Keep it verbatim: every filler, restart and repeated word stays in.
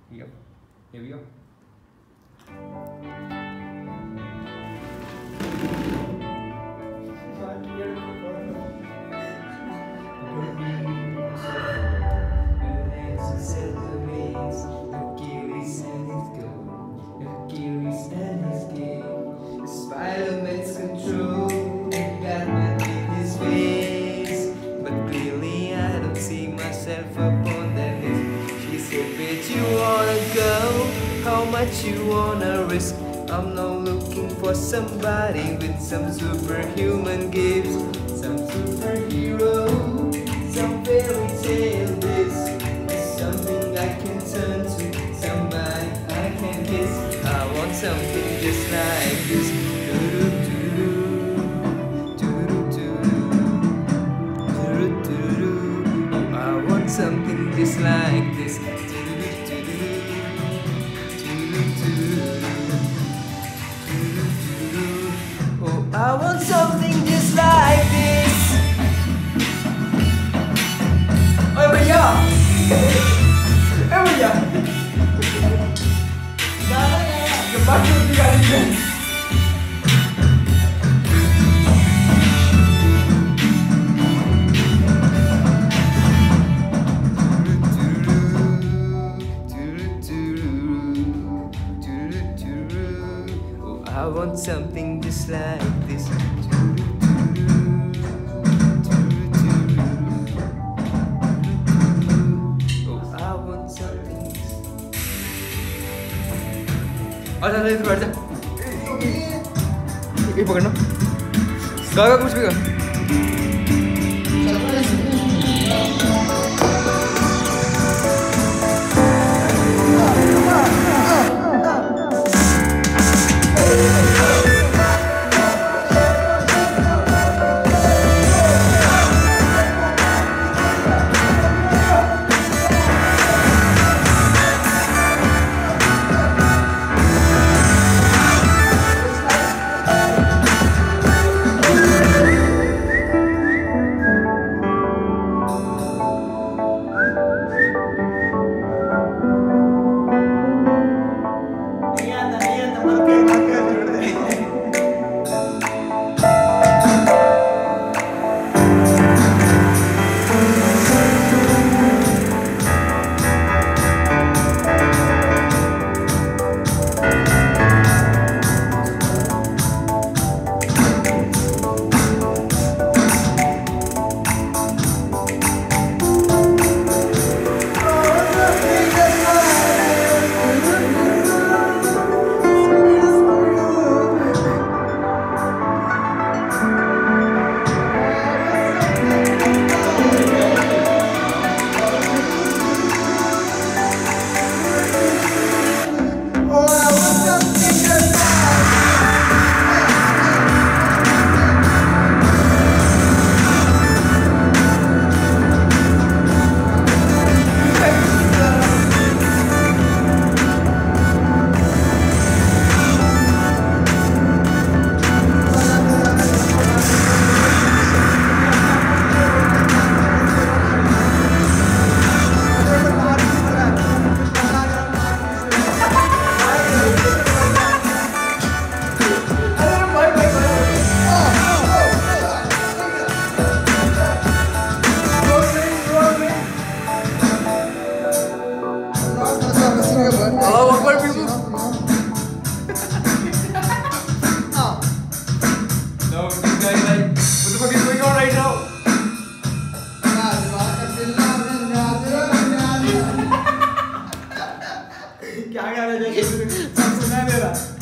Yep. Here we go. Spider-Man's control got me in his face, but clearly I don't see myself upon that list. She said, "Bet you wanna go? How much you wanna risk?" I'm not looking for somebody with some superhuman gifts, some superhero, some fairy tale. This is something I can turn to, somebody I can kiss. I want something just like this. I want something just like this. Oh, I want something just like this. Oh, my God! Oh, my God! The button you got it. I want something just like this. Oh, I want something. अच्छा इधर बैठ जा। ये पकड़ना। गा गा कुछ भी गा। क्या गाना है? सुना दे रहा